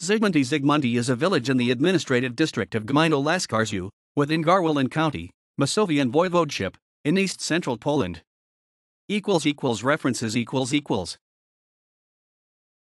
Zygmunty is a village in the administrative district of Gmina Łaskarzew, within Garwolin County, Masovian Voivodeship, in east-central Poland. References